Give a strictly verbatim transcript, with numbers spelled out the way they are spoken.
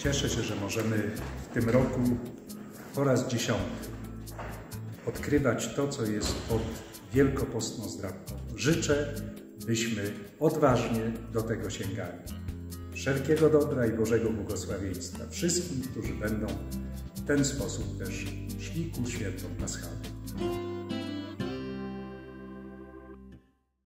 Cieszę się, że możemy w tym roku po raz dziesiąty odkrywać to, co jest pod wielkopostną zdrawą. Życzę, byśmy odważnie do tego sięgali. Wszelkiego dobra i Bożego błogosławieństwa wszystkim, którzy będą w ten sposób też szli ku świętom paschalnym.